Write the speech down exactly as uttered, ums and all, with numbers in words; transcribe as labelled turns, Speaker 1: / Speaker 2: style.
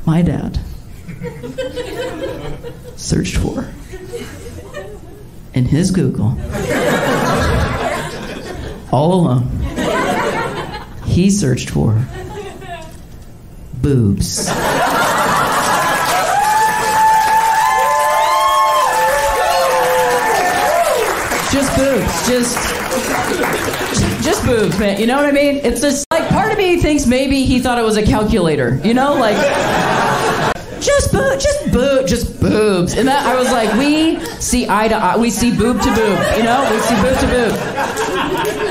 Speaker 1: My dad searched for in his Google, all alone, he searched for boobs. Just boobs, just, just boobs, man. You know what I mean? It's just like, part of me thinks maybe he thought it was a calculator. You know, like, just boob, just boob, just boobs. And that, I was like, we see eye to eye, we see boob to boob. You know, we see boob to boob.